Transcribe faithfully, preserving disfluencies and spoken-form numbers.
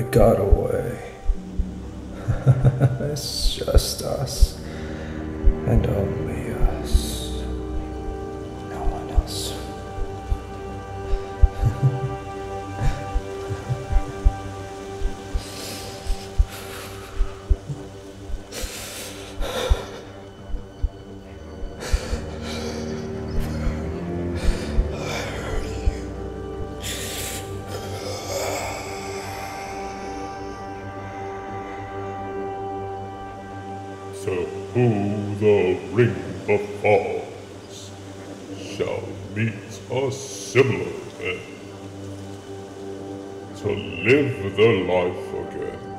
got away. It's just us, and only us. No one else. To who the ring befalls shall meet a similar end, to live the life again.